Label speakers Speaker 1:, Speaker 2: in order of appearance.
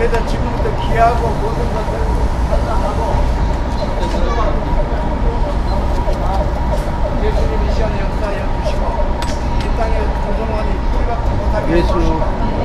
Speaker 1: 그래서 지금부터 기하고 모든 것을 하고 예수님이 시간에 역사하여 주시고 이 땅에 구성원이 뿌리박지 못하게 해주시고